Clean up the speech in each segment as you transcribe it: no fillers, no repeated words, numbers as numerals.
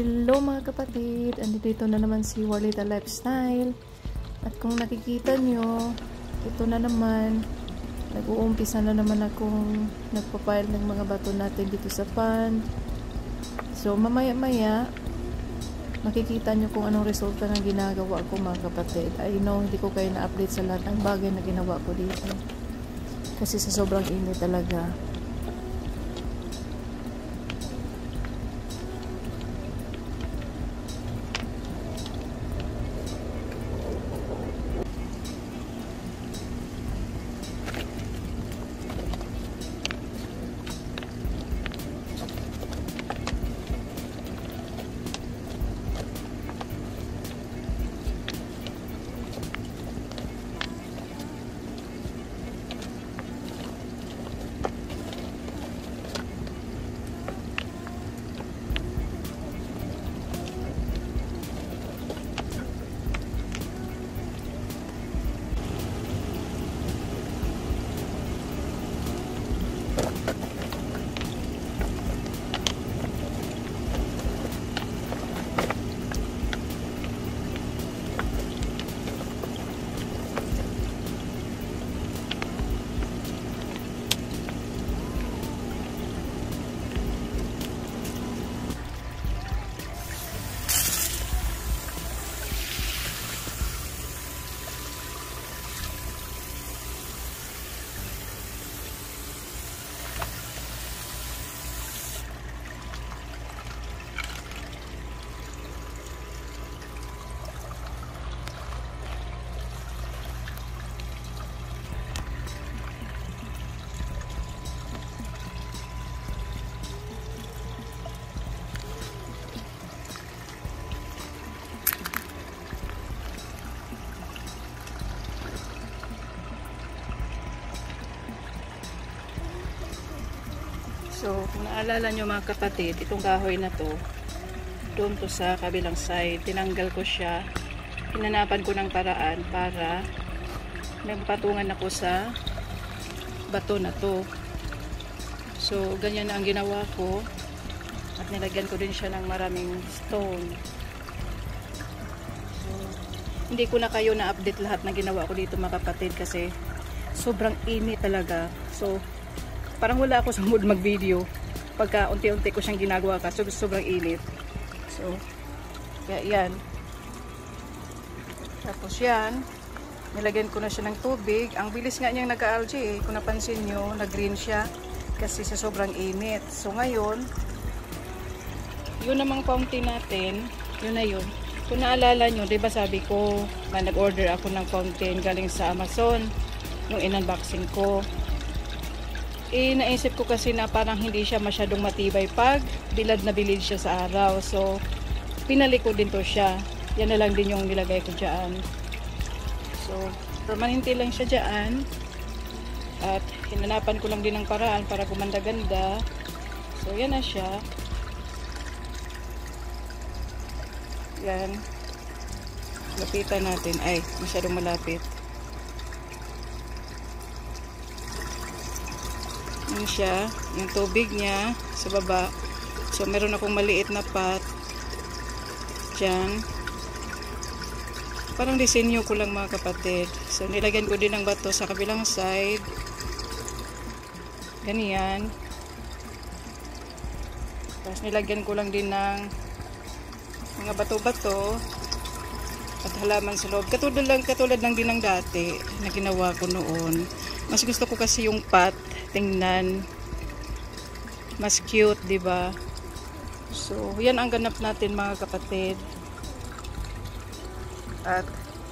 Hello mga kapatid, andito na naman si Warlita Lifestyle. At kung nakikita nyo, ito na naman, nag-uumpisa na naman akong nagpapile ng mga bato natin dito sa pond. So mamaya maya makikita nyo kung anong resulta ng ginagawa ko mga kapatid. I know hindi ko kayo na-update sa lahat ng bagay na ginawa ko dito kasi sa sobrang init talaga. So, kung naalala nyo mga kapatid, itong kahoy na to, doon to sa kabilang side, tinanggal ko siya, hinanapan ko ng paraan para nagpatungan ako sa bato na to. So, ganyan na ang ginawa ko at nilagyan ko din siya ng maraming stone. So, hindi ko na kayo na-update lahat na ginawa ko dito mga kapatid kasi sobrang init talaga. So, parang wala ako sa mood mag-video pagka unti-unti ko siyang ginagawa kasi sobrang init. So, kaya yan. Tapos yan, nilagyan ko na siya ng tubig. Ang bilis nga niyang nag-algae eh. Kung napansin nyo, nag-green siya kasi sa sobrang init. So, ngayon, yun namang fountain natin, yun na yun. Kung naalala nyo, diba sabi ko na nag-order ako ng fountain galing sa Amazon, yung in-unboxing ko. Naisip ko kasi na parang hindi siya masyadong matibay pag bilad na bilid siya sa araw. So, pinalik ko din to siya. Yan na lang din yung nilagay ko dyan. So, permanente lang siya dyan. At hinanapan ko lang din ng paraan para gumanda-ganda. So, yan na siya. Yan. Lapitan natin. Ay, masyadong malapit. Yan siya, yung tubig niya sa baba. So meron akong maliit na pot dyan. Parang disenyo ko lang mga kapatid. So nilagyan ko din ng bato sa kabilang side. Ganyan. Tapos nilagyan ko lang din ng mga bato-bato at halaman sa loob. Katulad lang din ng dati na ginawa ko noon. Mas gusto ko kasi yung pot tingnan mas cute, di ba? So, yan ang ganap natin mga kapatid. At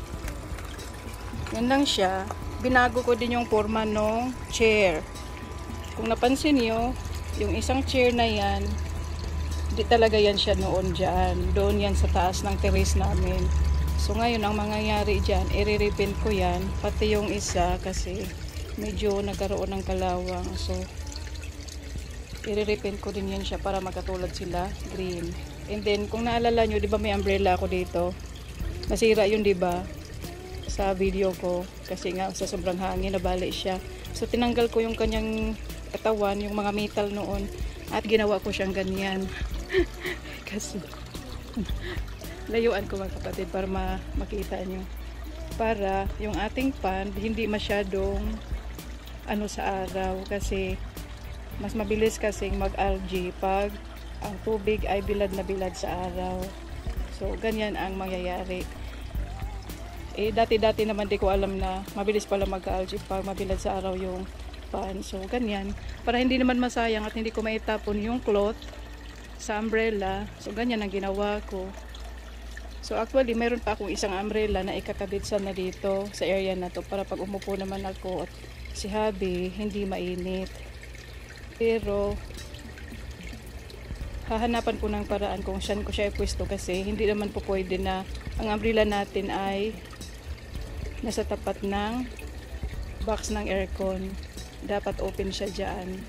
yan lang siya. Binago ko din yung forma ng chair. Kung napansin niyo, yung isang chair na yan, di talaga yan siya noon dyan. Doon yan sa taas ng terrace namin. So, ngayon ang mangyayari dyan, i-repaint ko yan, pati yung isa kasi medyo nagkaroon ng kalawang. So, i-repaint ko din yan siya para magkatulad sila, green. And then, kung naalala nyo, di ba may umbrella ako dito? Nasira yun, di ba? Sa video ko. Kasi nga, sa sobrang hangin, nabali siya. So, tinanggal ko yung kanyang katawan, yung mga metal noon. At ginawa ko siyang ganyan. Kasi, Layuan ko mga kapatid para makita nyo. Para yung ating pan hindi masyadong ano sa araw, kasi mas mabilis kasing mag-algae pag ang tubig ay bilad na bilad sa araw. So ganyan ang mangyayari. Dati-dati naman di ko alam na mabilis pala mag-algae pag mabilad sa araw yung pan. So ganyan, para hindi naman masayang at hindi ko maitapon yung cloth sa umbrella. So ganyan ang ginawa ko. So actually mayroon pa akong isang umbrella na ikakabit sana dito sa area na to, para pag umupo naman ako at si hubby hindi mainit. Pero hahanapan ko ng paraan kung saan ko siya ipwesto, kasi hindi naman po pwede na ang umbrella natin ay nasa tapat ng box ng aircon. Dapat open siya dyan.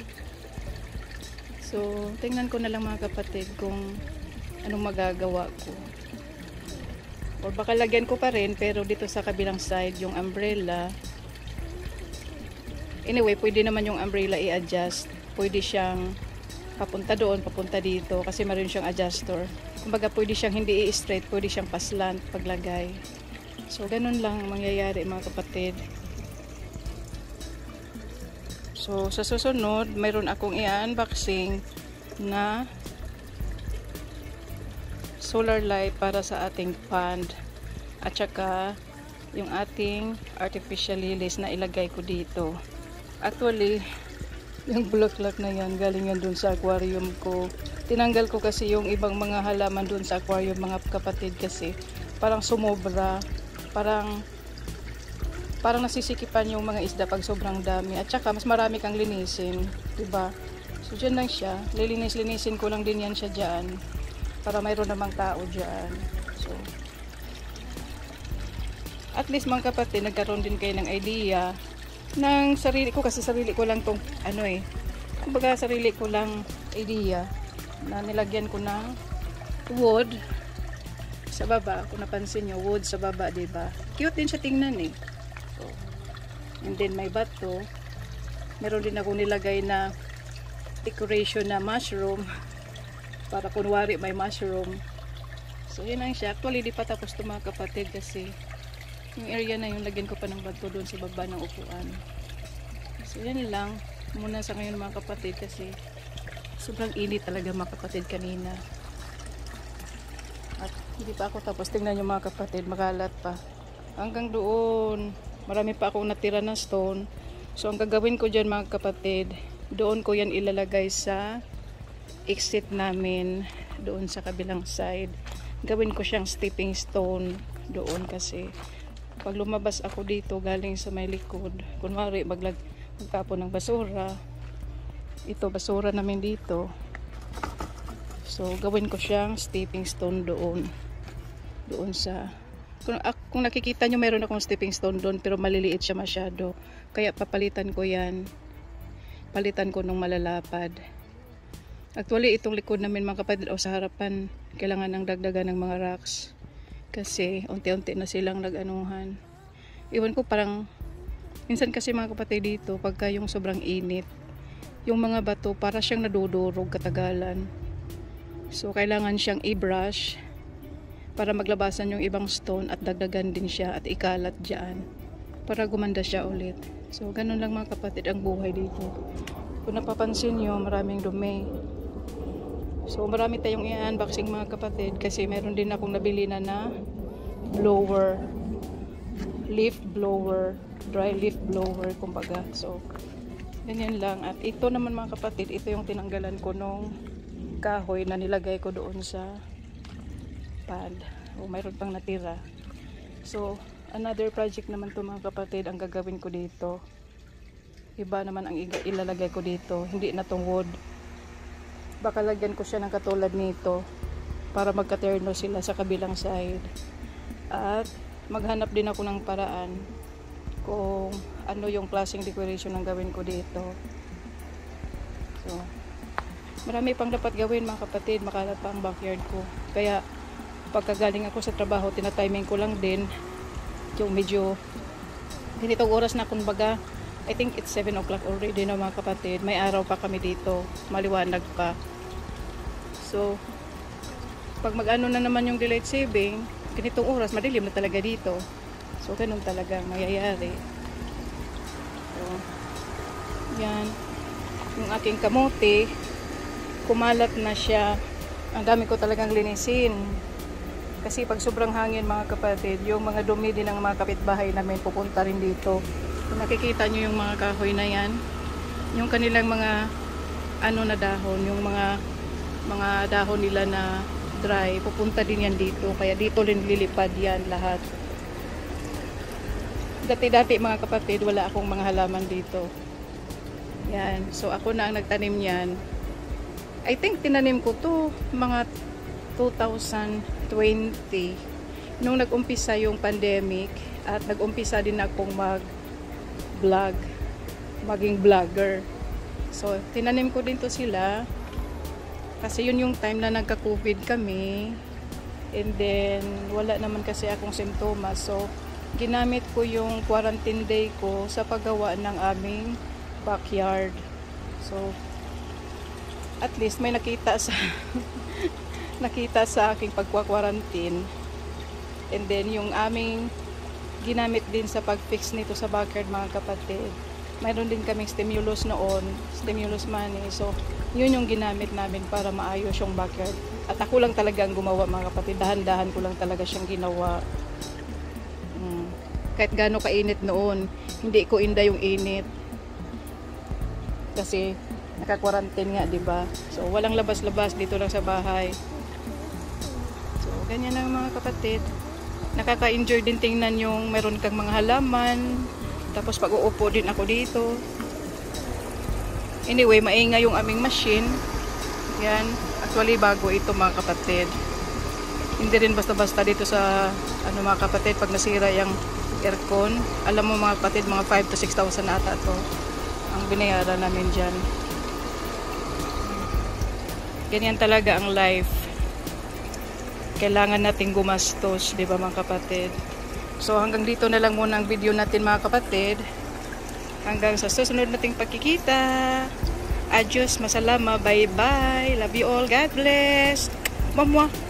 So tingnan ko na lang mga kapatid kung anong magagawa ko, or baka lagyan ko pa rin pero dito sa kabilang side yung umbrella. Anyway, pwede naman yung umbrella i-adjust. Pwede siyang papunta doon, papunta dito, kasi meron siyang adjuster. Kumbaga pwede siyang hindi i-straight, pwede siyang paslant paglagay. So ganun lang ang mangyayari mga kapatid. So sa susunod, mayroon akong i-unboxing na solar light para sa ating pond, at saka yung ating artificial lilies na ilagay ko dito. Actually, yung bulaklak na yan galing yan dun sa aquarium ko. Tinanggal ko kasi yung ibang mga halaman dun sa aquarium mga kapatid, kasi parang sumobra, parang nasisikipan yung mga isda pag sobrang dami, at saka mas marami kang linisin, diba? So dyan lang siya, linisin ko lang din yan siya dyan, para mayroon namang tao dyan. So at least mga kapatid, nagkaroon din kayo ng idea ng sarili ko, kasi sarili ko lang tong kumbaga sarili ko lang idea na nilagyan ko ng wood sa baba. Kung napansin nyo, wood sa baba, diba? Cute din siya tingnan eh. So, and then may bato. Meron din ako nilagay na decoration na mushroom, para kunwari may mushroom. So yun lang siya. Actually di pa tapos ito mga kapatid, kasi yung area na yun lagyan ko pa ng bato doon sa baba ng upuan. So yan lang muna sa ngayon mga kapatid, kasi sobrang init talaga mga kapatid kanina. At hindi pa ako tapos. Tingnan nyo mga kapatid, makalat pa hanggang doon. Marami pa akong natira na stone. So ang gagawin ko dyan mga kapatid, doon ko yan ilalagay sa exit namin doon sa kabilang side. Gawin ko siyang stepping stone doon, kasi pag lumabas ako dito galing sa may likod, kunwari magtapon ng basura, ito basura namin dito, so gawin ko siyang stepping stone doon sa, kung nakikita nyo meron akong stepping stone doon, pero maliliit siya masyado, kaya papalitan ko yan, palitan ko nung malalapad. Actually itong likod namin mga kapatid, o sa harapan, kailangan ng dagdagan ng mga rocks, kasi unti-unti na silang nag-anuhan. Iwan ko, parang minsan kasi mga kapatid dito, pagka yung sobrang init, yung mga bato para siyang nadudurog katagalan. So kailangan siyang i-brush para maglabasan yung ibang stone, at dagdagan din siya at ikalat dyan para gumanda siya ulit. So ganun lang mga kapatid ang buhay dito. Kung napapansin nyo, maraming dumi. So marami tayong i-unboxing mga kapatid, kasi meron din akong nabili na blower, leaf blower, dry leaf blower kumbaga. So ganyan lang. At ito naman mga kapatid, ito yung tinanggalan ko nung kahoy na nilagay ko doon sa pad. O mayroon pang natira. So another project naman to mga kapatid ang gagawin ko dito. Iba naman ang ilalagay ko dito, hindi na tong wood. Baka lagyan ko siya ng katulad nito para magkaterno sila sa kabilang side. At maghanap din ako ng paraan kung ano yung klaseng decoration ang gawin ko dito. So marami pang dapat gawin mga kapatid, makalat pa ang backyard ko. Kaya pagkagaling ako sa trabaho, tinatiming ko lang din yung medyo ganitong oras na, kumbaga I think it's 7 o'clock already na mga kapatid. May araw pa kami dito, maliwanag pa. So pag mag-ano na naman yung daylight saving, ganitong oras, madilim na talaga dito. So, ganun talaga mayayari. So, yan. Yung aking kamote, kumalat na siya. Ang dami ko talagang linisin. Kasi pag sobrang hangin mga kapatid, yung mga dumi din ng mga kapitbahay namin pupunta rin dito. Kung nakikita nyo yung mga kahoy na yan, yung kanilang mga ano na dahon, yung mga dahon nila na dry, pupunta din yan dito. Kaya dito rin lilipad yan lahat. Dati-dati mga kapatid, wala akong mga halaman dito. Yan. So ako na ang nagtanim yan. I think tinanim ko to mga 2020 nung nag-umpisa yung pandemic at nag-umpisa din akong mag-vlog, maging vlogger. So tinanim ko din to sila kasi yun yung time na nagka-COVID kami, and then wala naman kasi akong simptomas. So ginamit ko yung quarantine day ko sa paggawa ng aming backyard. So at least may nakita sa nakita sa aking pagkwa-quarantine. And then yung aming ginamit din sa pag-fix nito sa backyard mga kapatid, mayroon din kaming stimulus noon, stimulus money. So yun yung ginamit namin para maayos yung backyard. At ako lang talaga ang gumawa mga kapatid, dahan-dahan ko lang talaga siyang ginawa. Kahit gaano kainit noon, hindi ko inda yung init kasi naka-quarantine nga, diba? So walang labas-labas, dito lang sa bahay. So ganyan lang mga kapatid. Nakaka-enjoy din tingnan yung meron kang mga halaman. Tapos pag-uupo din ako dito. Anyway, maingay yung aming machine. Yan, actually bago ito mga kapatid. Hindi rin basta-basta dito sa ano mga kapatid, pag nasira yung aircon. Alam mo mga kapatid, mga 5 to 6,000 ata to ang binayaran namin dyan. Ganyan talaga ang life. Kailangan nating gumastos, di ba mga kapatid? So hanggang dito na lang muna ang video natin mga kapatid. Hanggang sa susunod nating pagkikita. Adios, masalama, bye bye. Love you all, God bless. Mamwa.